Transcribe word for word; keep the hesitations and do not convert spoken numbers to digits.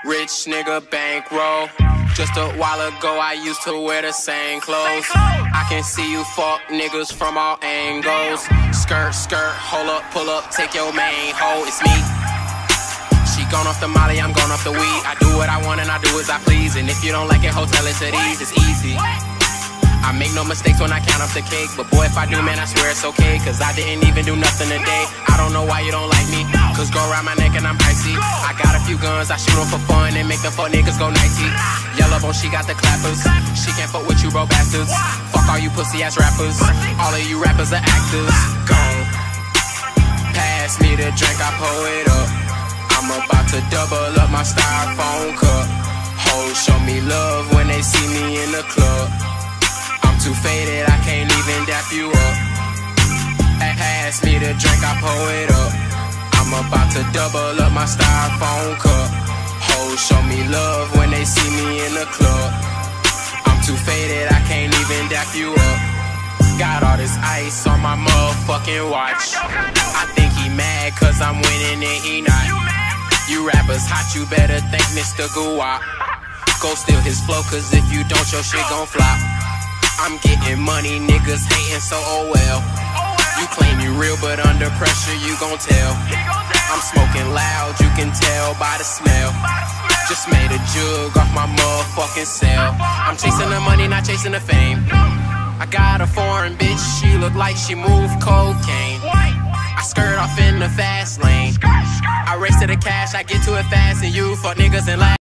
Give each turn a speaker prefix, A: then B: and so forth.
A: Rich nigga bankroll. Just a while ago I used to wear the same clothes. I can see you fuck niggas from all angles. Skirt, skirt, hold up, pull up, take your main hoe. It's me. She gone off the molly, I'm gone off the weed. I do what I want and I do as I please. And if you don't like it, hotel it to these, it's easy. I make no mistakes when I count up the cake. But boy, if I do, man, I swear it's okay. Cause I didn't even do nothing today. I don't know why you don't like me. Cause go around my neck and I'm icy. I got a few guns, I shoot them for fun and make the fuck niggas go nicey. Yellow bone, she got the clappers. She can't fuck with you, bro, bastards. Fuck all you pussy ass rappers. All of you rappers are actors. Gone. Pass me the drink, I pour it up. I'm about to double up my styrofoam cup. Hoes show me love when they see me in the club. I'm too faded, I can't even dap you up. Pass me the drink, I pour it up. I'm about to double up my styrofoam cup. Hoes show me love when they see me in the club. I'm too faded, I can't even dap you up. Got all this ice on my motherfucking watch. I think he mad cause I'm winning and he not. You rappers hot, you better thank Mister Guwap. Go steal his flow cause if you don't, your shit gon' flop. I'm getting money, niggas hating, so oh well. You claim you real, but under pressure you gon' tell. I'm smoking loud, you can tell by the smell. Just made a jug off my motherfucking cell. I'm chasing the money, not chasing the fame. I got a foreign bitch, she look like she move cocaine. I skirt off in the fast lane. I race to the cash, I get to it fast, and you fuck niggas and laugh.